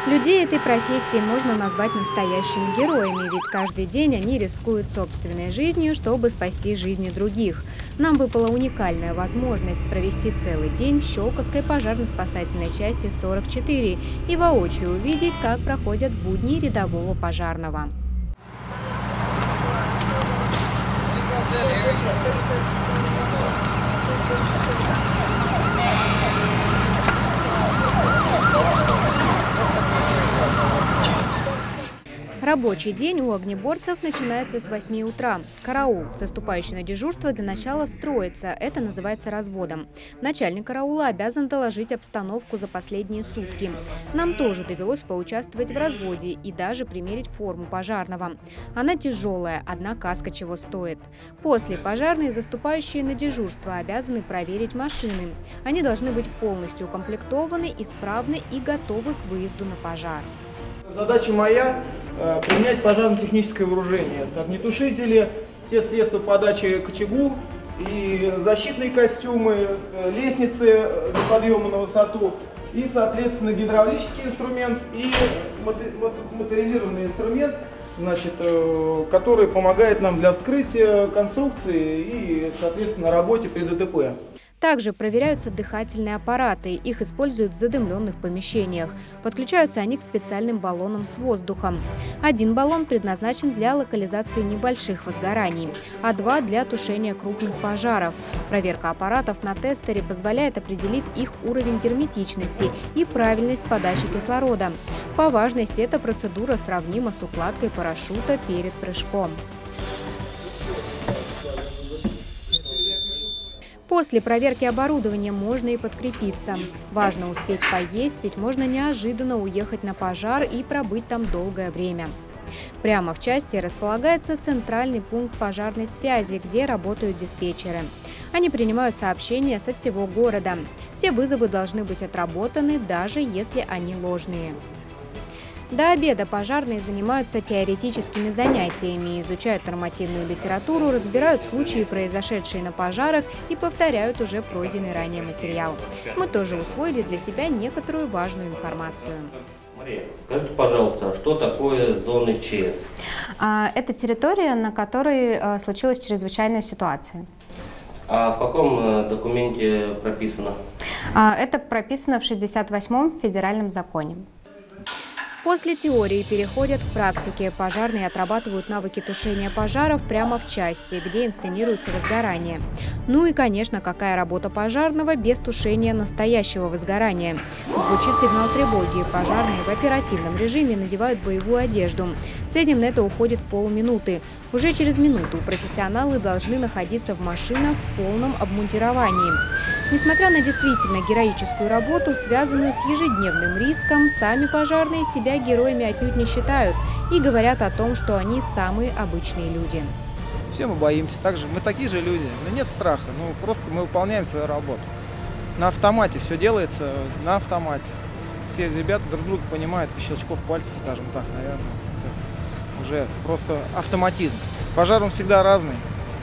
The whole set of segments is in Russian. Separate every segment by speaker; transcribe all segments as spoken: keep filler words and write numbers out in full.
Speaker 1: Людей этой профессии можно назвать настоящими героями, ведь каждый день они рискуют собственной жизнью, чтобы спасти жизни других. Нам выпала уникальная возможность провести целый день в Щелковской пожарно-спасательной части сорок четыре и воочию увидеть, как проходят будни рядового пожарного. Рабочий день у огнеборцев начинается с восьми утра. Караул, заступающий на дежурство, для начала строится. Это называется разводом. Начальник караула обязан доложить обстановку за последние сутки. Нам тоже довелось поучаствовать в разводе и даже примерить форму пожарного. Она тяжелая, одна каска чего стоит. После пожарные, заступающие на дежурство, обязаны проверить машины. Они должны быть полностью укомплектованы, исправны и готовы к выезду на пожар.
Speaker 2: Задача моя э, – применять пожарно-техническое вооружение. Это огнетушители, все средства подачи к очагу, и защитные костюмы, э, лестницы для подъема на высоту, и, соответственно, гидравлический инструмент и моторизированный инструмент, значит, э, который помогает нам для вскрытия конструкции и, соответственно, работе при ДТП.
Speaker 1: Также проверяются дыхательные аппараты. Их используют в задымленных помещениях. Подключаются они к специальным баллонам с воздухом. Один баллон предназначен для локализации небольших возгораний, а два – для тушения крупных пожаров. Проверка аппаратов на тестере позволяет определить их уровень герметичности и правильность подачи кислорода. По важности эта процедура сравнима с укладкой парашюта перед прыжком. После проверки оборудования можно и подкрепиться. Важно успеть поесть, ведь можно неожиданно уехать на пожар и пробыть там долгое время. Прямо в части располагается центральный пункт пожарной связи, где работают диспетчеры. Они принимают сообщения со всего города. Все вызовы должны быть отработаны, даже если они ложные. До обеда пожарные занимаются теоретическими занятиями, изучают нормативную литературу, разбирают случаи, произошедшие на пожарах, и повторяют уже пройденный ранее материал. Мы тоже усвоили для себя некоторую важную информацию.
Speaker 3: Мария, скажите, пожалуйста, что такое зоны ЧС?
Speaker 4: Это территория, на которой случилась чрезвычайная ситуация.
Speaker 3: А в каком документе прописано?
Speaker 4: Это прописано в шестьдесят восьмом федеральном законе.
Speaker 1: После теории переходят к практике. Пожарные отрабатывают навыки тушения пожаров прямо в части, где инсценируется возгорание. Ну и, конечно, какая работа пожарного без тушения настоящего возгорания. Звучит сигнал тревоги. Пожарные в оперативном режиме надевают боевую одежду. В среднем на это уходит полминуты. Уже через минуту профессионалы должны находиться в машинах в полном обмундировании. Несмотря на действительно героическую работу, связанную с ежедневным риском, сами пожарные себя героями отнюдь не считают и говорят о том, что они самые обычные люди.
Speaker 5: Все мы боимся, также мы такие же люди, но нет страха, ну просто мы выполняем свою работу. На автомате все делается, на автомате. Все ребята друг друга понимают, по щелчков пальцев, скажем так, наверное. Это уже просто автоматизм. Пожар он всегда разный.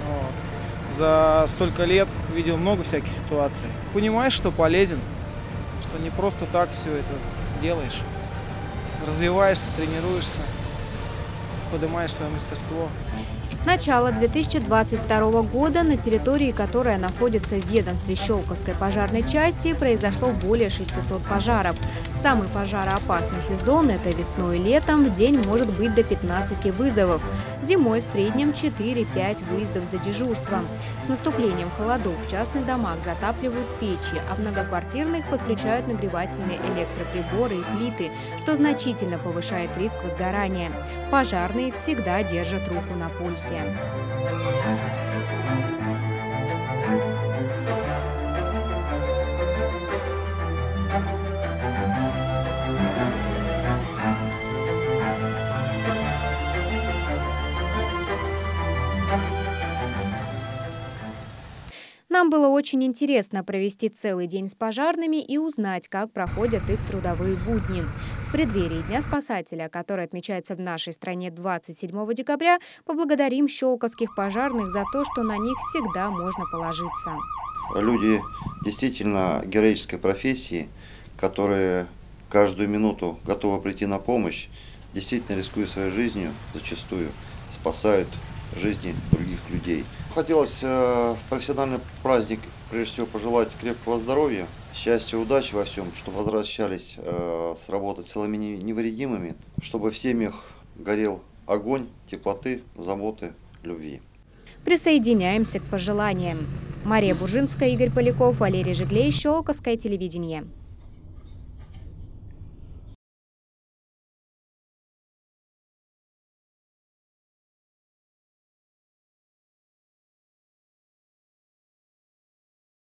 Speaker 5: Вот. За столько лет видел много всяких ситуаций. Понимаешь, что полезен, что не просто так все это делаешь. Развиваешься, тренируешься, поднимаешь свое мастерство.
Speaker 1: С начала две тысячи двадцать второго года на территории, которая находится в ведомстве Щелковской пожарной части, произошло более шестисот пожаров. Самый пожароопасный сезон – это весной и летом, в день может быть до пятнадцати вызовов. Зимой в среднем четыре-пять выездов за дежурством. С наступлением холодов в частных домах затапливают печи, а в многоквартирных подключают нагревательные электроприборы и плиты, что значительно повышает риск возгорания. Пожарные всегда держат руку на пульсе. Нам было очень интересно провести целый день с пожарными и узнать, как проходят их трудовые будни. В преддверии Дня спасателя, который отмечается в нашей стране двадцать седьмого декабря, поблагодарим щелковских пожарных за то, что на них всегда можно положиться.
Speaker 6: Люди действительно героической профессии, которые каждую минуту готовы прийти на помощь, действительно рискуя своей жизнью, зачастую спасают жизни других людей. Хотелось э, в профессиональный праздник прежде всего пожелать крепкого здоровья, счастья, удачи во всем, чтобы возвращались э, с работы целыми невредимыми, чтобы в семьях горел огонь теплоты, заботы, любви.
Speaker 1: Присоединяемся к пожеланиям. Мария Бужинская, Игорь Поляков, Валерий Жиглей, Щелковское телевидение.